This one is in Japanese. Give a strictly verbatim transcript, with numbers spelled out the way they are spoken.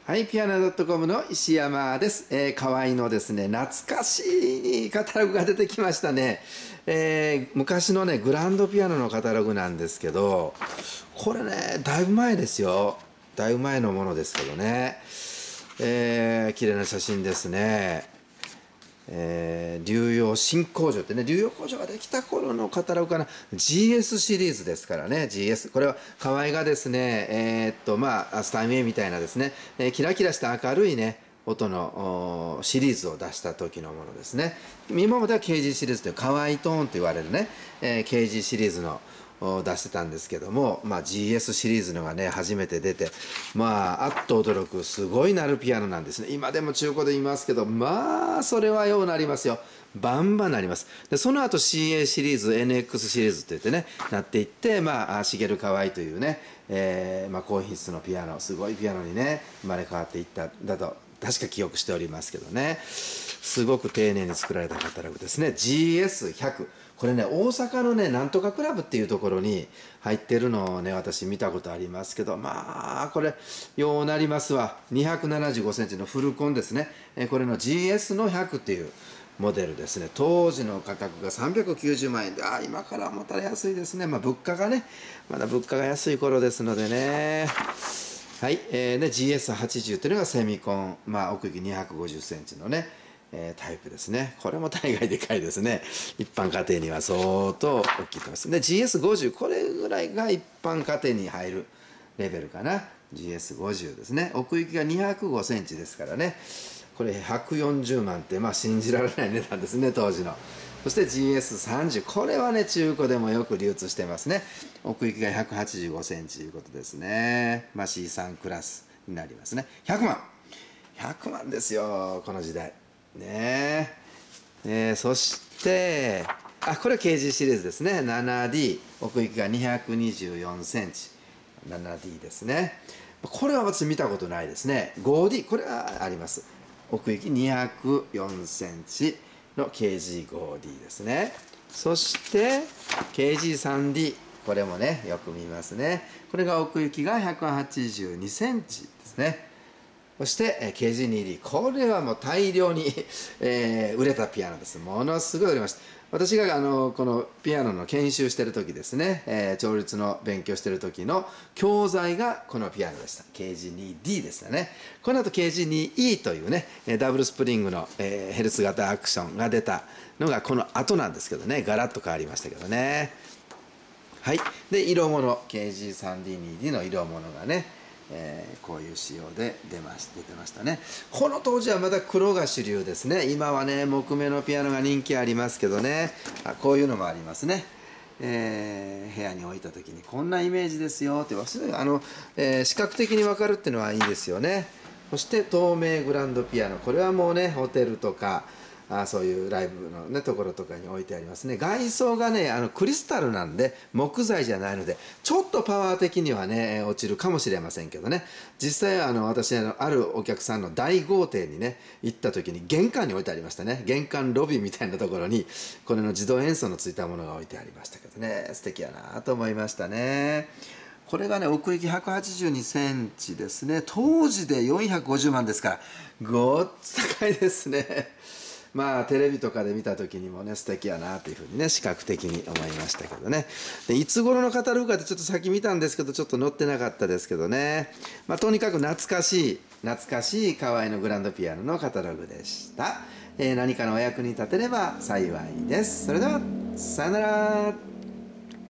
はい、ピアノ .com の石山です。えー、河合のですね、懐かしいカタログが出てきましたね。えー、昔のね、グランドピアノのカタログなんですけど、これね、だいぶ前ですよ。だいぶ前のものですけどね。えー、綺麗な写真ですね。えー、竜陽新工場ってね、竜陽工場ができた頃のカタログかな。ジーエス シリーズですからね、ジーエス。これは河合がですね、えー、っと、まあ、スタイミーみたいなですね、えー、キラキラした明るいね、音のシリーズを出した時のものですね。今までは ケージー シリーズという河合トーンと言われるね、えー、ケージー シリーズの出してたんですけども、まあ、ジーエス シリーズのがね初めて出て、まああっと驚くすごい鳴るピアノなんですね。今でも中古で言いますけど、まあそれはようなりますよ。バンバンなります。でその後 シーエー シリーズ エヌエックス シリーズって言ってねなっていって、まあ茂河合というね、えーまあ、高品質のピアノ、すごいピアノにね生まれ変わっていっただと確か記憶しておりますけどね、すごく丁寧に作られたカタログですね。 ジーエスひゃく、 これね大阪のねなんとかクラブっていうところに入ってるのをね私見たことありますけど、まあこれようなりますわ。にひゃくななじゅうごセンチのフルコンですね。えこれの ジーエス のひゃくっていうモデルですね。当時の価格がさんびゃくきゅうじゅうまんえんで、あ今から思ったら安いですね。まあ物価がねまだ物価が安い頃ですのでね。はい、えー、で ジーエスはちじゅう というのがセミコン、まあ、奥行きにひゃくごじゅっセンチのね、えー、タイプですね。これも大概でかいですね。一般家庭には相当大きいと思います。で ジーエスごじゅう、これぐらいが一般家庭に入るレベルかな。 ジーエスごじゅう ですね。奥行きがにひゃくごセンチですからね、これひゃくよんじゅうまんってまあ信じられない値段ですね、当時の。そして ジーエスさんじゅう、これはね中古でもよく流通してますね。奥行きがひゃくはちじゅうごセンチということですね。まあ シースリー クラスになりますね。ひゃくまん、ひゃくまんですよこの時代ねえ。えー、そしてあこれは ケージー シリーズですね。 ななディー、 奥行きがにひゃくにじゅうよんセンチ、 ななディー ですね。これは私見たことないですね。 ごディー、 これはあります。奥行きにひゃくよんセンチの ケージーごディー ですね。そして ケージースリーディー、 これもねよく見ますね。これが奥行きがひゃくはちじゅうにセンチですね。そして ケージーツーディー、 これはもう大量に、えー、売れたピアノです。ものすごい売れました。私があのこのピアノの研修してる時ですね、えー、調律の勉強してる時の教材がこのピアノでした。 ケージーツーディー でしたね。この後 ケージーツーイー というねダブルスプリングの、えー、ヘルツ型アクションが出たのがこの後なんですけどね、ガラッと変わりましたけどね。はい。で色物 ケージースリーディーツーディー の色物がね、えー、こういう仕様で出まし出てましたね。この当時はまだ黒が主流ですね。今はね木目のピアノが人気ありますけどね、あこういうのもありますね。えー、部屋に置いた時にこんなイメージですよってあの、えー、視覚的に分かるっていうのはいいですよね。そして透明グランドピアノ、これはもうねホテルとかあそういうライブの、ね、ところとかに置いてありますね。外装がねあのクリスタルなんで木材じゃないのでちょっとパワー的にはね落ちるかもしれませんけどね。実際あの私あのあるお客さんの大豪邸にね行った時に玄関に置いてありましたね。玄関ロビーみたいなところにこれの自動演奏のついたものが置いてありましたけどね、素敵やなと思いましたね。これがね奥行きひゃくはちじゅうにセンチですね。当時でよんひゃくごじゅうまんですからごっつ高いですね。まあテレビとかで見た時にもね素敵やなというふうにね視覚的に思いましたけどね。でいつ頃のカタログかってちょっと先見たんですけどちょっと載ってなかったですけどね。まあとにかく懐かしい懐かしい河合のグランドピアノのカタログでした。えー、何かのお役に立てれば幸いです。それではさよなら。